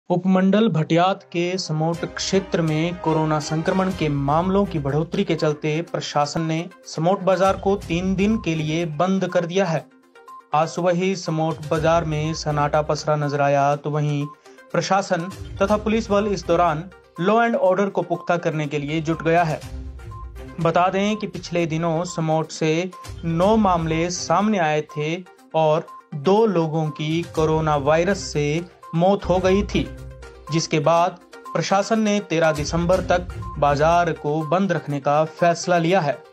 उपमंडल भटियात के समोट क्षेत्र में कोरोना संक्रमण के मामलों की बढ़ोतरी के चलते प्रशासन ने समोट बाजार को 3 दिन के लिए बंद कर दिया है। आज सुबह ही समोट बाजार में सन्नाटा पसरा नजर आया, तो वहीं प्रशासन तथा पुलिस बल इस दौरान लॉ एंड ऑर्डर को पुख्ता करने के लिए जुट गया है। बता दें कि पिछले दिनों समोट से 9 मामले सामने आए थे और 2 लोगों की कोरोना वायरस से मौत हो गई थी, जिसके बाद प्रशासन ने 13 दिसंबर तक बाजार को बंद रखने का फैसला लिया है।